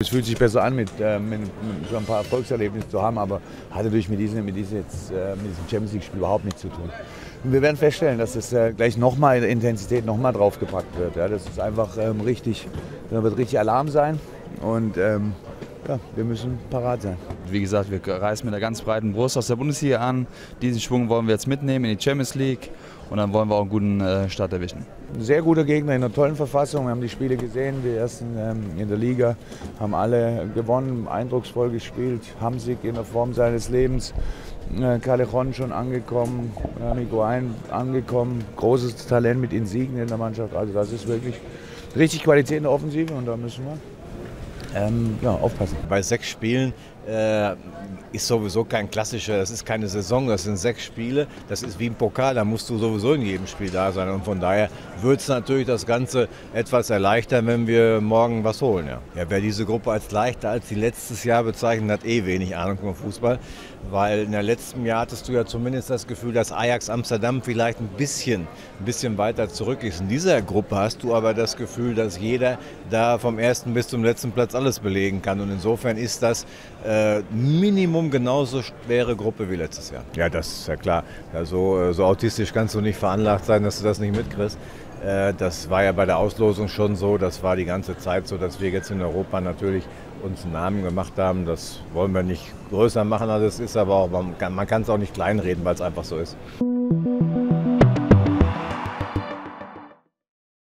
Es fühlt sich besser an, mit so ein paar Erfolgserlebnisse zu haben, aber hat natürlich mit diesem Champions League-Spiel überhaupt nichts zu tun. Und wir werden feststellen, dass es gleich nochmal Intensität nochmal draufgepackt wird. Ja, das ist einfach da wird richtig Alarm sein und ja, wir müssen parat sein. Wie gesagt, wir reisen mit einer ganz breiten Brust aus der Bundesliga an. Diesen Schwung wollen wir jetzt mitnehmen in die Champions League und dann wollen wir auch einen guten Start erwischen. Ein sehr guter Gegner in einer tollen Verfassung. Wir haben die Spiele gesehen, die ersten in der Liga, haben alle gewonnen, eindrucksvoll gespielt. Hamsik in der Form seines Lebens, Callejon schon angekommen, Miguel angekommen. Großes Talent mit Insigne in der Mannschaft. Also das ist wirklich richtig Qualität in der Offensive und da müssen wir aufpassen. Bei 6 Spielen ist sowieso kein klassischer, das ist keine Saison, das sind 6 Spiele, das ist wie im Pokal, da musst du sowieso in jedem Spiel da sein und von daher wird es natürlich das Ganze etwas erleichtern, wenn wir morgen was holen. Ja, wer diese Gruppe als leichter als die letztes Jahr bezeichnet, hat wenig Ahnung vom Fußball, weil in der letzten Jahr hattest du ja zumindest das Gefühl, dass Ajax Amsterdam vielleicht ein bisschen weiter zurück ist. In dieser Gruppe hast du aber das Gefühl, dass jeder da vom ersten bis zum letzten Platz alles belegen kann und insofern ist das Minimum genauso schwere Gruppe wie letztes Jahr. Ja, das ist ja klar. Also, so autistisch kannst du nicht veranlagt sein, dass du das nicht mitkriegst. Das war ja bei der Auslosung schon so, das war die ganze Zeit so, dass wir jetzt in Europa natürlich uns einen Namen gemacht haben. Das wollen wir nicht größer machen, als es ist, aber auch, man kann es auch nicht kleinreden, weil es einfach so ist.